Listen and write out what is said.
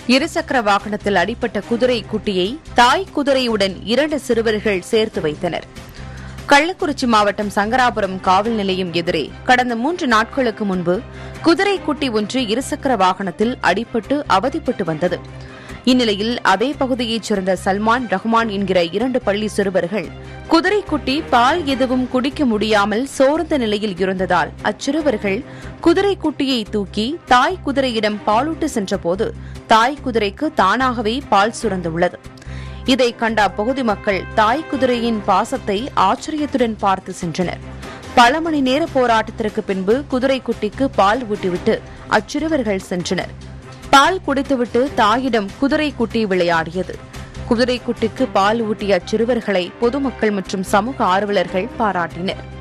இருசக்கர வாகனத்தில் அடிப்பட்ட குதிரை குட்டியை தாய் குதிரையுடன் 2 சிறுவர்கள் சேர்த்து வைத்தனர். கள்ளக்குறிச்சி மாவட்டம் சங்கராபுரம் காவல் நிலையம் எதிரே கடந்த 3 நாட்களுக்கு முன்பு குதிரை குட்டி ஒன்று இருசக்கர வாகனத்தில் அடிபட்டு அவதிப்பட்டு வந்தது. இந்நிலையில் அதே பகுதியைச் சேர்ந்த சல்மான், ரஹ்மான் என்கிற 2 பள்ளி சிறுவர்கள் குதிரைக்குட்டி பால் எதுவும் குடிக்க முடியாமல் சோர்ந்த நிலையில் இருந்ததால் அச்சிறுவர்கள் குதிரைக்குட்டியை தூக்கி தாய் குதிரையிடம் பாலூட்ட சென்றபோது தாய் குதிரைக்கு தானாகவே பால் சுரந்துள்ளது. இதை கண்ட அப்பகுதி மக்கள் தாய் குதிரையின் பாசத்தை ஆச்சரியத்துடன் பார்த்து சென்றனர். பல மணி நேர போராட்டத்திற்கு பின்பு குதிரைக்குட்டிக்கு பால் ஊட்டிவிட்டு அச்சிறுவர்கள் சென்றனர். பால் குடித்துவிட்டு தாயிடம் குதிரைக்குட்டி விளையாடியது. குதிரைக்குட்டிக்கு பால் ஊட்டிய அச்சிறுவர்களை பொதுமக்கள் மற்றும் சமூக ஆர்வலர்கள் பாராட்டினர்.